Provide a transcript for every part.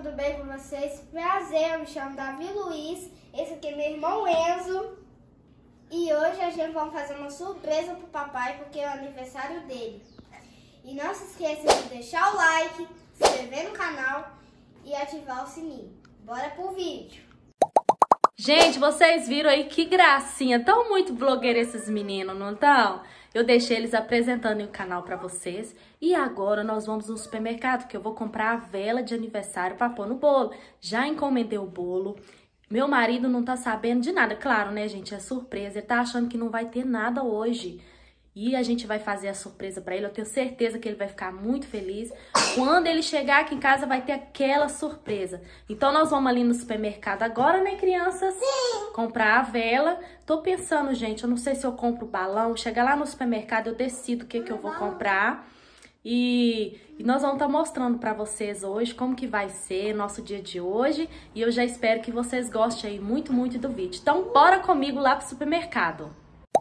tudo bem com vocês? Prazer, eu me chamo Davi Luiz, esse aqui é meu irmão Enzo. E hoje a gente vai fazer uma surpresa pro papai, porque é o aniversário dele. E não se esqueça de deixar o like, se inscrever no canal e ativar o sininho. Bora pro vídeo! Gente, vocês viram aí que gracinha, tão muito blogueiro esses meninos, não estão? Eu deixei eles apresentando o canal pra vocês e agora nós vamos no supermercado, que eu vou comprar a vela de aniversário pra pôr no bolo. Já encomendei o bolo, meu marido não tá sabendo de nada, claro, né, gente, é surpresa, ele tá achando que não vai ter nada hoje. E a gente vai fazer a surpresa pra ele, eu tenho certeza que ele vai ficar muito feliz. Quando ele chegar aqui em casa vai ter aquela surpresa. Então nós vamos ali no supermercado agora, né, crianças? Sim. Comprar a vela. Tô pensando, gente, eu não sei se eu compro o balão. Chegar lá no supermercado eu decido o que eu vou comprar. E nós vamos estar mostrando pra vocês hoje como que vai ser nosso dia de hoje. E eu já espero que vocês gostem aí muito, muito do vídeo. Então bora comigo lá pro supermercado.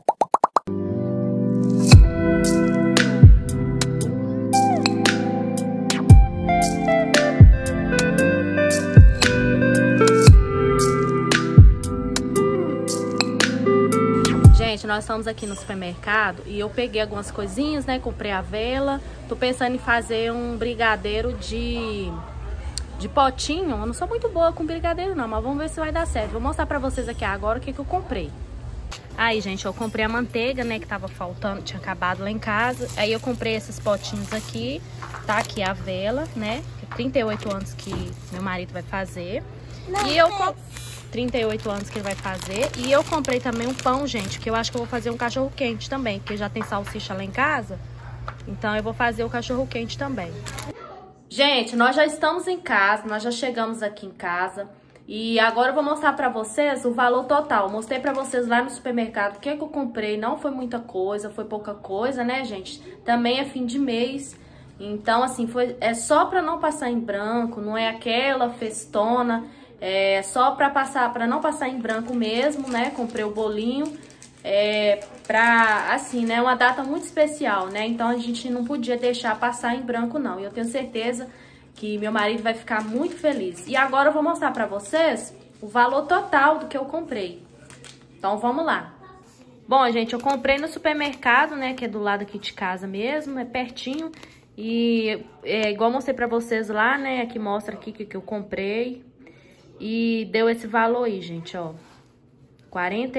Gente, nós estamos aqui no supermercado e eu peguei algumas coisinhas, né? Comprei a vela. Tô pensando em fazer um brigadeiro de potinho. Eu não sou muito boa com brigadeiro não, mas vamos ver se vai dar certo. Vou mostrar pra vocês aqui agora o que eu comprei. Aí, gente, eu comprei a manteiga, né, que tava faltando, tinha acabado lá em casa. Aí eu comprei esses potinhos aqui, tá? Aqui a vela, né? 38 anos que meu marido vai fazer. Não, e eu 38 anos que ele vai fazer. E eu comprei também um pão, gente, que eu acho que eu vou fazer um cachorro quente também, porque já tem salsicha lá em casa. Então eu vou fazer o cachorro quente também. Gente, nós já estamos em casa, nós já chegamos aqui em casa. E agora eu vou mostrar pra vocês o valor total. Mostrei pra vocês lá no supermercado o que eu comprei. Não foi muita coisa, foi pouca coisa, né, gente? Também é fim de mês. Então, assim, é só pra não passar em branco, não é aquela festona. É só pra não passar em branco mesmo, né? Comprei o bolinho. Assim, né? Uma data muito especial, né? Então a gente não podia deixar passar em branco, não. E eu tenho certeza que meu marido vai ficar muito feliz. E agora eu vou mostrar pra vocês o valor total do que eu comprei. Então vamos lá. Bom, gente, eu comprei no supermercado, né? Que é do lado aqui de casa mesmo, é pertinho. E igual eu mostrei pra vocês lá, né? Aqui mostra aqui que eu comprei. E deu esse valor aí, gente, ó. R$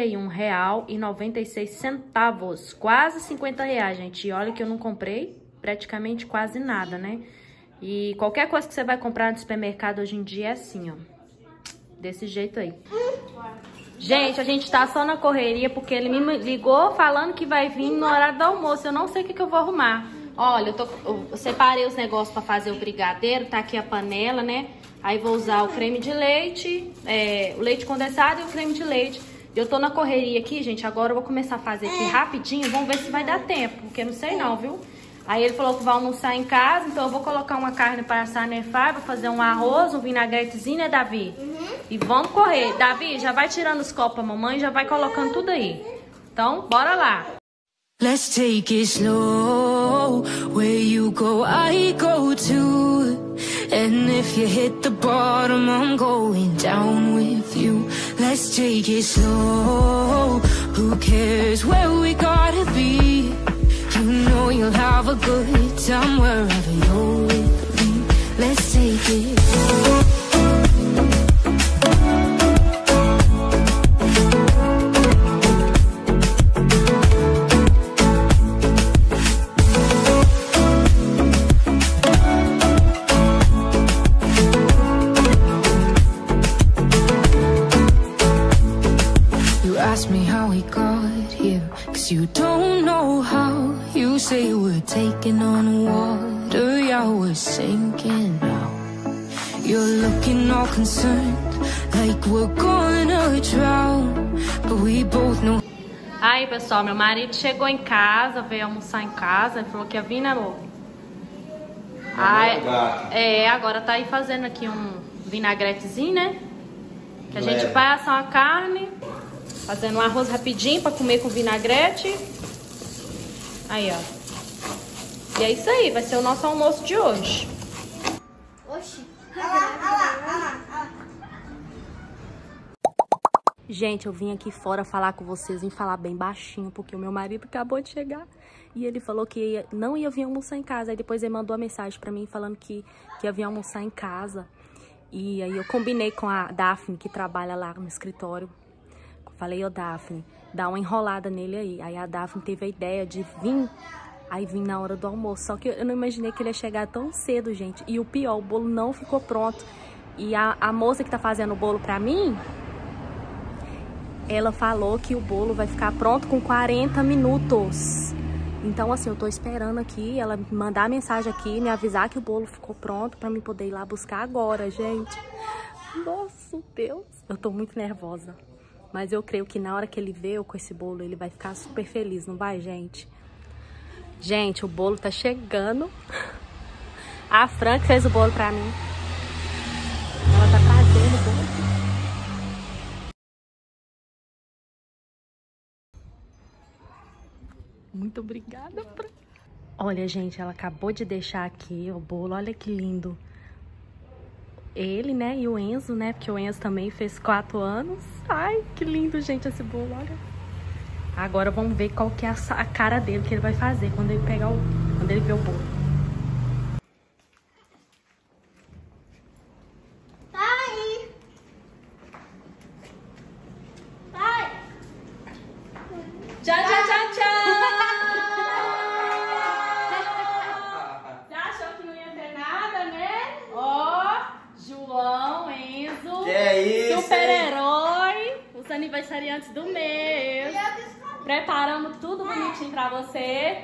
41,96. Quase R$ 50, gente. E olha que eu não comprei praticamente quase nada, né? E qualquer coisa que você vai comprar no supermercado hoje em dia é assim, ó. Desse jeito aí. Gente, a gente tá só na correria porque ele me ligou falando que vai vir no horário do almoço. Eu não sei o que eu vou arrumar. Olha, eu separei os negócios pra fazer o brigadeiro. Tá aqui a panela, né? Aí vou usar o creme de leite, o leite condensado e o creme de leite. Eu tô na correria aqui, gente. Agora eu vou começar a fazer aqui rapidinho. Vamos ver se vai dar tempo, porque não sei não, viu? Aí ele falou que vai almoçar em casa, então eu vou colocar uma carne para assar na airfryer, vou fazer um arroz, um vinagretezinho, né, Davi? E vamos correr. Davi, já vai tirando os copos pra mamãe, já vai colocando tudo aí. Então, bora lá. Let's take it slow. Where you go, I go too. And if you hit the bottom, I'm going down with you. Let's take it slow. Who cares where we gotta be? You know you'll have a good time wherever you're with me. Let's take it slow. Ask me how we got here, 'cause you don't know how. You say we're taking on water, yeah, we're sinking now. You're looking all concerned, like we're gonna drown, but we both know. Aí, pessoal, meu marido chegou em casa, veio almoçar em casa, ele falou que ia vir, né, amor? Aí, agora tá aí fazendo aqui um vinagretezinho, né? Que a gente vai assar uma carne. Fazendo um arroz rapidinho pra comer com vinagrete. Aí, ó. E é isso aí, vai ser o nosso almoço de hoje. Oxi, Gente, eu vim aqui fora falar com vocês, vim falar bem baixinho, porque o meu marido acabou de chegar. E ele falou que não ia vir almoçar em casa. Aí depois ele mandou uma mensagem pra mim falando que ia vir almoçar em casa. E aí eu combinei com a Daphne, que trabalha lá no escritório. Falei, ô Daphne, dá uma enrolada nele aí. Aí a Daphne teve a ideia de vir, aí vim na hora do almoço. Só que eu não imaginei que ele ia chegar tão cedo, gente. E o pior, o bolo não ficou pronto. E a moça que tá fazendo o bolo pra mim, ela falou que o bolo vai ficar pronto com 40 minutos. Então, assim, eu tô esperando aqui ela me mandar a mensagem aqui, me avisar que o bolo ficou pronto pra mim poder ir lá buscar agora, gente. Nossa, Deus. Eu tô muito nervosa. Mas eu creio que na hora que ele ver com esse bolo, ele vai ficar super feliz, não vai, gente? Gente, o bolo tá chegando. A Fran que fez o bolo pra mim. Ela tá trazendo o bolo aqui. Muito obrigada, Fran. Olha, gente, ela acabou de deixar aqui o bolo. Olha que lindo. Ele, né, e o Enzo, né, porque o Enzo também fez 4 anos. Ai, que lindo, gente, esse bolo, olha. Agora vamos ver qual que é a cara dele que ele vai fazer quando ele pegar quando ele ver o bolo. Pai! Pai! Tchau, tchau, tchau, tchau! Você achou que não ia ter nada, né? Ó, João, Enzo. Que é isso? Super-herói. Os aniversariantes do mês. Preparamos tudo bonitinho pra você.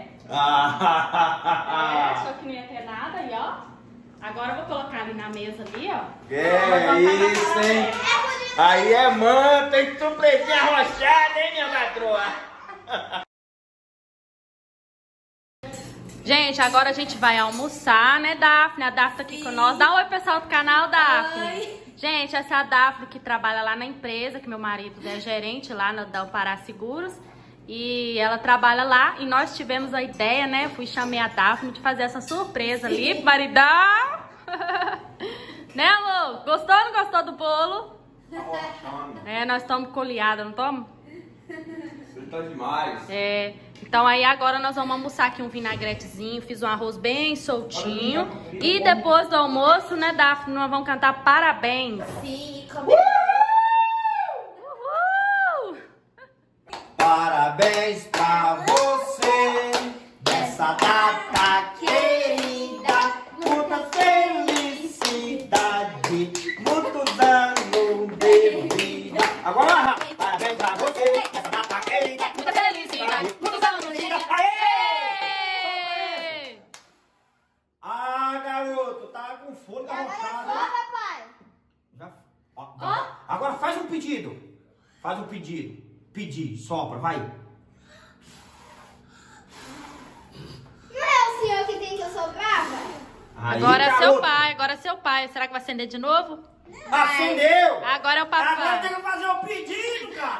Achou que não ia ter nada aí, ó. Agora eu vou colocar ali na mesa ali, ó. Que é isso, hein? Aí é mano, tem surpresinha arrochada, hein, minha patroa? Gente, agora a gente vai almoçar, né, Daphne? A Daphne tá aqui com nós. Dá um oi, pessoal do canal, Daphne. Oi. Gente, essa é a Daphne que trabalha lá na empresa, que meu marido é gerente lá da Pará Seguros. E ela trabalha lá e nós tivemos a ideia, né? Fui chamei a Daphne de fazer essa surpresa ali pro maridão. Né, amor? Gostou ou não gostou do bolo? É, nós estamos coleadas, não estamos? Você tá demais. É, então aí agora nós vamos almoçar aqui um vinagretezinho, fiz um arroz bem soltinho. E depois do almoço, né, Daphne, nós vamos cantar parabéns. Sim, comigo. Parabéns pra você, nessa data querida, muita felicidade, muitos anos de vida. Agora, parabéns pra você, nessa data querida, muita felicidade, muitos anos de vida. Aê! Ah, garoto, tá com fome, tá arrochado. papai. Agora faz um pedido. Faz um pedido. Pedir, sopra, vai. Não é o senhor que tem que soprar, pai? Aí, Agora é seu garoto. pai, agora é seu pai. Será que vai acender de novo? Acendeu! Agora é o papai. Agora tem que fazer o pedido, cara.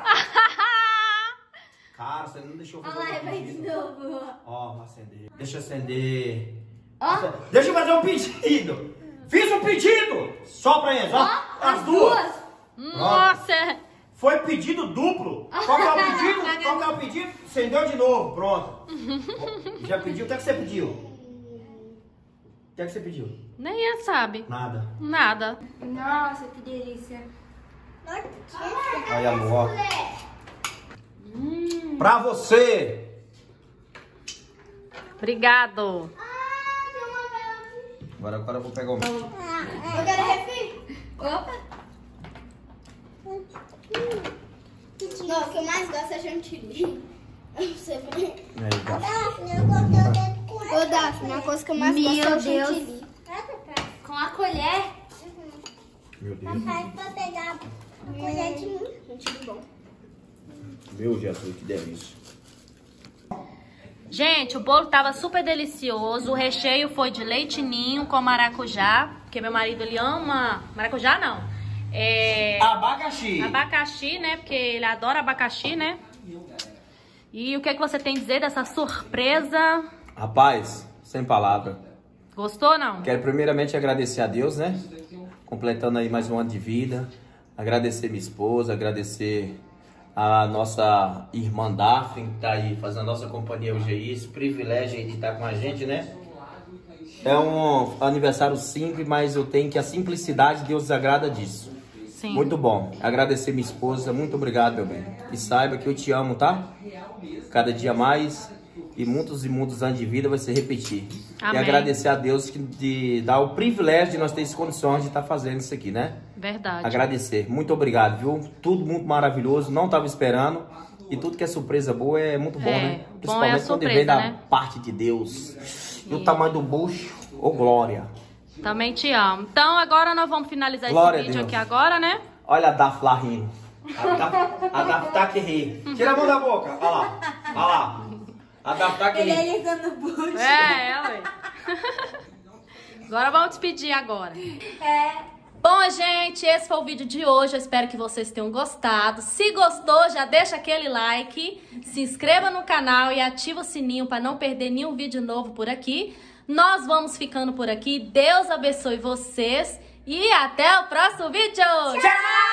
Cara, você não deixou fazer o pedido. novo. Ó, acender. Deixa eu acender. Deixa eu fazer um pedido. Fiz um pedido. Sopra aí, ó. As duas. Nossa! Foi pedido duplo. Qual que é o pedido? Qual que é o pedido? Acendeu de novo, pronto. Já pediu? O que é que você pediu? O que é que você pediu? Nem ele sabe. Nada. Nada. Nossa, que delícia. Aí, amor. Pra você. Obrigado. Agora eu vou pegar o meu. Eu quero refri. Opa. Não, o que eu mais gosto é chantilly. Eu não sei por quê. Aí, tá. Ô, Daphne, a coisa que eu mais gosto é o chantilly. Com a colher? Meu Deus. Papai, vai pegar a colher de mim. Chantilly bom. Meu Jesus, que delícia. Gente, o bolo tava super delicioso. O recheio foi de leite ninho com maracujá. Porque meu marido, ele ama... Maracujá, não. Abacaxi. Abacaxi, né? Porque ele adora abacaxi, né? E o que é que você tem a dizer dessa surpresa? Rapaz, sem palavra. Gostou ou não? Quero primeiramente agradecer a Deus, né? Completando aí mais um ano de vida. Agradecer minha esposa, agradecer a nossa irmã Daphne, que tá aí fazendo a nossa companhia hoje aí. Esse privilégio aí de estar com a gente, né? É um aniversário simples, mas eu tenho que a simplicidade, Deus agrada disso. Sim. Muito bom. Agradecer minha esposa, muito obrigado, meu bem. E saiba que eu te amo, tá? Cada dia mais. E muitos anos de vida vai se repetir. Amém. E agradecer a Deus de dar o privilégio de nós termos condições de estar fazendo isso aqui, né? Verdade. Agradecer. Muito obrigado, viu? Tudo muito maravilhoso. Não estava esperando. E tudo que é surpresa boa é muito bom, né? Principalmente quando vem da parte de Deus. E o tamanho do bucho, ô glória. Também te amo. Então agora nós vamos finalizar Glória esse vídeo aqui agora, né? Olha a Daf lá rindo. A Daf tá que ri. Tira a mão da boca. Olha lá. Olha lá. A Daf tá que ri. Ele ligando o bucho. Ué. Agora vamos despedir agora. É. Bom, gente, esse foi o vídeo de hoje. Eu espero que vocês tenham gostado. Se gostou, já deixa aquele like, se inscreva no canal e ativa o sininho para não perder nenhum vídeo novo por aqui. Nós vamos ficando por aqui. Deus abençoe vocês e até o próximo vídeo. Tchau!